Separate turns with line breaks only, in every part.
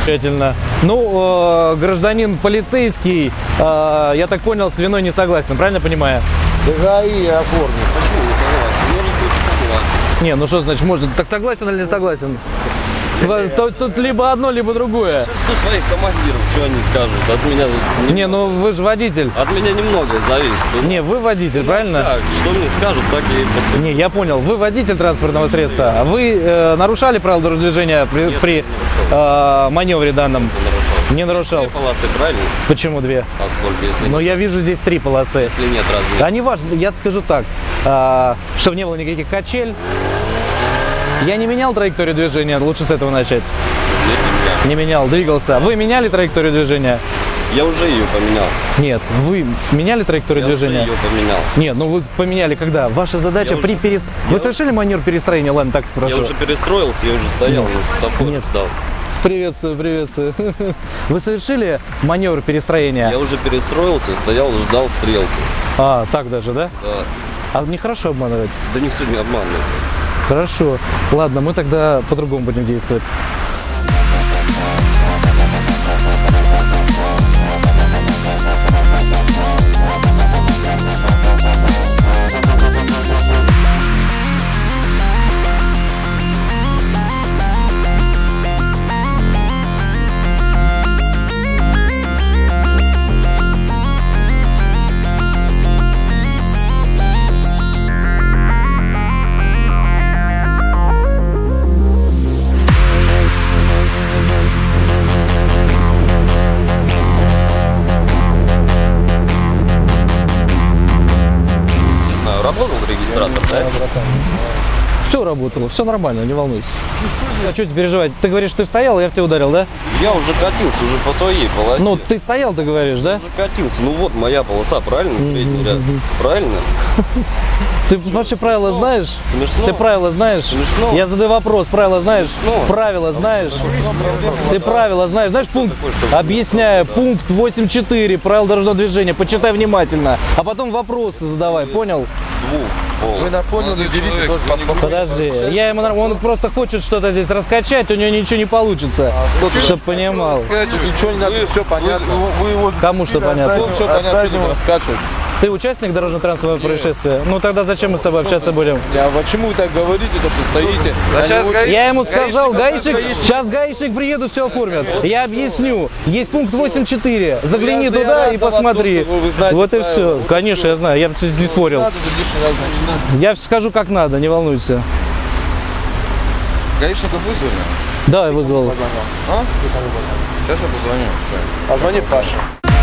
Замечательно. Ну, гражданин полицейский, я так понял, с виной не согласен, правильно понимаю?
ДГАИ оформит.
Почему не согласен? Может быть и согласен.
Не, ну что значит, можно? Так согласен или не согласен? Тут либо одно, либо другое.
Что своих командиров, что они скажут? От меня...
Не, ну вы же водитель.
От меня немногое зависит.
Не, вы водитель, правильно?
Так, что мне скажут, так и поступлю.
Не, я понял. Вы водитель транспортного средства. А вы нарушали правила дорожного движения при маневре данном?
Не нарушал.
Не нарушал.
2 полосы, правильно?
Почему 2?
А сколько, если
Но
нет?
я вижу здесь 3 полосы.
Если нет, разве?
Да не важно, я скажу так, чтобы не было никаких качель. Я не менял траекторию движения, лучше с этого начать. Не менял, двигался. Вы меняли траекторию движения?
Я уже ее поменял.
Нет, вы меняли траекторию движения?
Я уже ее поменял.
Нет, ну вы поменяли когда? Ваша задача при Вы совершили маневр перестроения? Ладно, так спрошу.
Я уже перестроился, я уже стоял на светофоре.
Нет.
Ждал.
Приветствую, приветствую. Вы совершили маневр перестроения?
Я уже перестроился, стоял, ждал стрелку.
А, так даже, да?
Да.
А нехорошо обманывать?
Да никто не обманывает.
Хорошо. Ладно, мы тогда по-другому будем действовать.
Работал регистратор, да?
Все работало, все нормально, не волнуйся. А что тебе переживать? Ты говоришь, ты стоял, я в тебя ударил, да?
Я уже катился, уже по своей полосе.
Ну, ты стоял, ты говоришь, да?
Уже катился. Ну вот моя полоса, правильно, средний ряд? Правильно?
Ты вообще правила знаешь?
Смешно.
Ты правила знаешь?
Смешно.
Я задаю вопрос, правила знаешь?
Смешно.
Правила знаешь? Ты правила знаешь? Знаешь пункт? Объясняю. Пункт 8.4 правил дорожного движения. Почитай внимательно. А потом вопросы задавай, понял?
Вы напомнили, берите тоже паспорт.
Подожди. Я ему он просто хочет что-то здесь раскачать, у него ничего не получится. Чтоб понимал.
Ничего не надо, все понятно. Вы его
Кому что понятно?
все понятно, что раскачивать.
Ты участник дорожно-транспортного происшествия? Ну тогда зачем мы с тобой общаться будем?
А почему вы так говорите, то что стоите?
Я ему сказал, гаишник, сейчас гаишник приедут, все оформят. Я объясню. Есть пункт 8.4. Загляни туда и посмотри. Вот и все. Конечно, я знаю, я бы здесь не спорил. Я скажу как надо, не волнуйся.
Гаишников вызвали?
Да, я вызвал.
А? Сейчас я позвоню. Позвони Паше.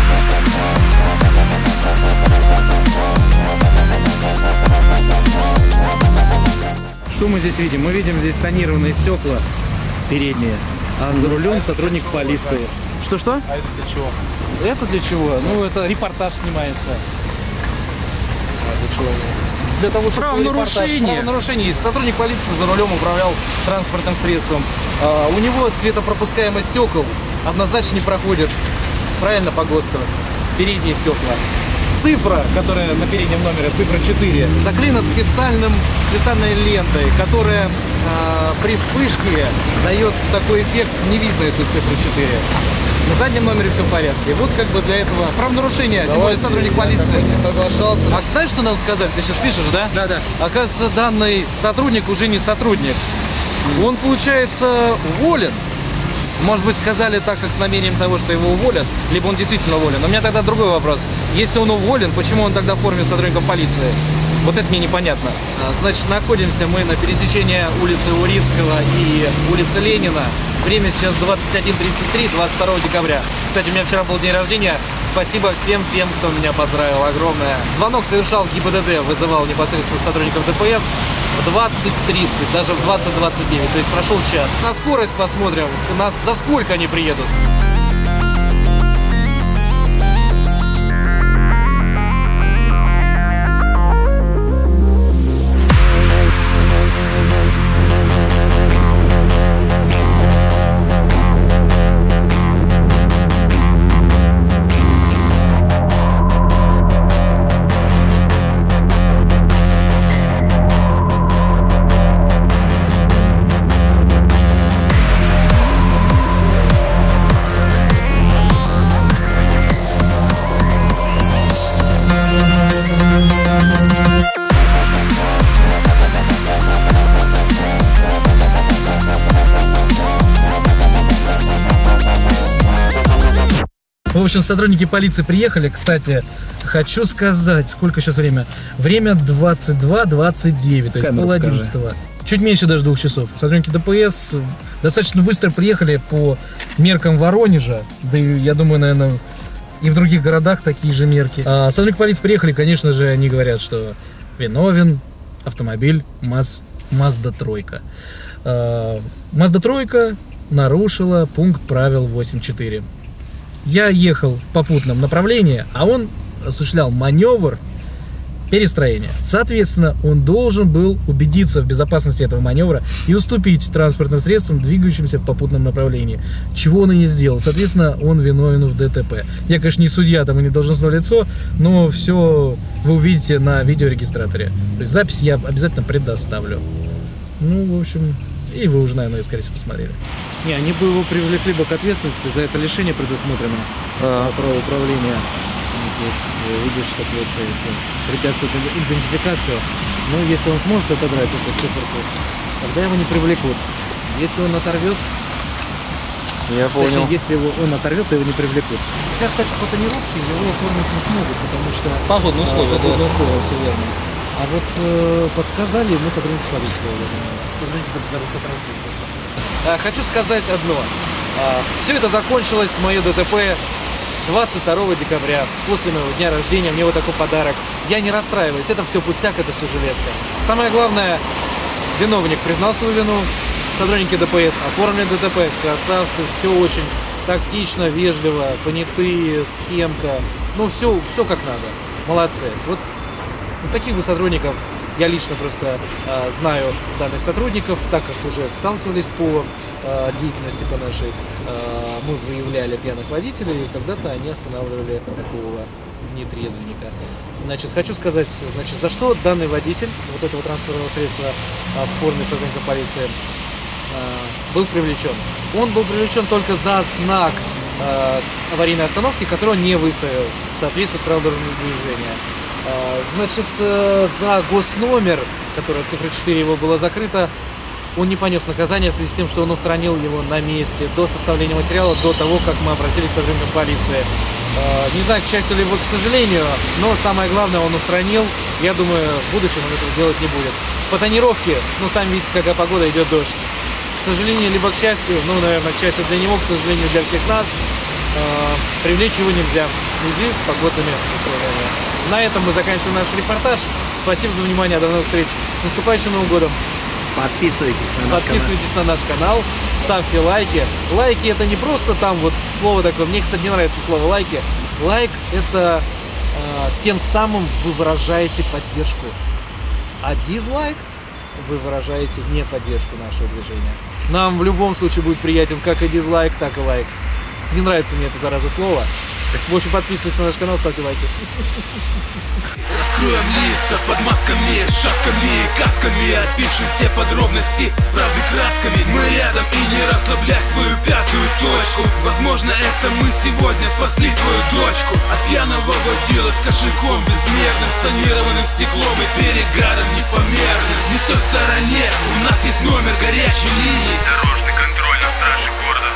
Что мы здесь видим? Мы видим здесь тонированные стекла передние, а за рулем сотрудник полиции. Что-что?
А это для чего?
Это для чего? Ну, это репортаж снимается.
Для чего?
Для того, чтобы правонарушение. Сотрудник полиции за рулем управлял транспортным средством. У него светопропускаемость стекол однозначно не проходит. Правильно по ГОСТу? Передние стекла. Цифра, которая на переднем номере, цифра 4, заклеена специальной лентой, которая при вспышке дает такой эффект, не видно эту цифру 4. На заднем номере все в порядке. Вот как бы для этого правонарушение, тем более сотрудник полиции
не соглашался.
А знаешь, что нам сказали? Ты сейчас пишешь, да? Да, да. Оказывается, данный сотрудник уже не сотрудник. Он, получается, уволен. Может быть, сказали так, как с намерением того, что его уволят, либо он действительно уволен. Но у меня тогда другой вопрос. Если он уволен, почему он тогда в форме сотрудника полиции? Вот это мне непонятно. Значит, находимся мы на пересечении улицы Урицкого и улицы Ленина. Время сейчас 21:33, 22 декабря. Кстати, у меня вчера был день рождения. Спасибо всем тем, кто меня поздравил. Огромное. Звонок совершал ГИБДД, вызывал непосредственно сотрудников ДПС в 20:30, даже в 20:29. То есть прошел час. На скорость посмотрим, за сколько они приедут.
В общем, сотрудники полиции приехали. Кстати, хочу сказать, сколько сейчас время? Время 22:29, то есть пол-11. Чуть меньше даже 2 часов. Сотрудники ДПС достаточно быстро приехали по меркам Воронежа. Да и, я думаю, наверное, и в других городах такие же мерки. Сотрудники полиции приехали, конечно же, они говорят, что виновен автомобиль Mazda 3. Mazda 3 нарушила пункт правил 8.4. Я ехал в попутном направлении, а он осуществлял маневр перестроения. Соответственно, он должен был убедиться в безопасности этого маневра и уступить транспортным средствам, двигающимся в попутном направлении. Чего он и не сделал. Соответственно, он виновен в ДТП. Я, конечно, не судья, там и не должностное лицо, но все вы увидите на видеорегистраторе. То есть запись я обязательно предоставлю. Ну, в общем, и вы уже, наверное, скорее всего, посмотрели.
Не, они бы его привлекли бы к ответственности, за это лишение предусмотрено правоуправления. Здесь видишь, что получается. Препятствует идентификацию. Но если он сможет отодрать эту циферку, тогда его не привлекут. Если он оторвет,
Я понял.
точнее, если он оторвет, то его не привлекут. Сейчас так по тонировке его оформить не смогут, потому что
Погодные условия,
погодные условия, все верно. А вот подсказали мы сотрудники полиции. Сотрудники дорожного. Хочу сказать одно. Все это закончилось, мое ДТП, 22 декабря, после моего дня рождения. Мне вот такой подарок. Я не расстраиваюсь, это все пустяк, это все железка. Самое главное, виновник признал свою вину, сотрудники ДПС оформили ДТП, красавцы, все очень тактично, вежливо, понятые, схемка, ну все как надо, молодцы. Вот таких бы сотрудников, я лично просто знаю данных сотрудников, так как уже сталкивались по деятельности по нашей, мы выявляли пьяных водителей, и когда-то они останавливали такого нетрезвенника. Значит, хочу сказать, за что данный водитель вот этого транспортного средства в форме сотрудника полиции был привлечен. Он был привлечен только за знак аварийной остановки, который он не выставил в соответствии с правилами дорожного движения. Значит, за госномер, который цифра 4 его была закрыта, он не понес наказание в связи с тем, что он устранил его на месте до составления материала, до того, как мы обратились к сотрудникам полиции. Не знаю, к счастью либо к сожалению, но самое главное он устранил. Я думаю, в будущем он этого делать не будет. По тонировке, ну, сами видите, какая погода, идет дождь. К сожалению, либо к счастью, ну, наверное, к счастью для него, к сожалению, для всех нас, привлечь его нельзя в связи с погодными условиями. На этом мы заканчиваем наш репортаж. Спасибо за внимание, до новых встреч. С наступающим Новым годом! Подписывайтесь на наш канал, ставьте лайки. Лайки это не просто там вот слово такое. Мне, кстати, не нравится слово лайки. Лайк это тем самым вы выражаете поддержку. А дизлайк вы выражаете не поддержку нашего движения. Нам в любом случае будет приятен как и дизлайк, так и лайк. Не нравится мне это зараза слово. В общем, подписывайтесь на наш канал, ставьте лайки.
Раскроем лица под масками, шапками и касками. Опишем все подробности, правды красками. Мы рядом и не расслабляй свою пятую точку. Возможно, это мы сегодня спасли твою дочку. От пьяного водила с кошельком безмерным, с тонированным стеклом и перегаром непомерным. Не стой в стороне, у нас есть номер горячей линии. Дорожный контроль на страже города.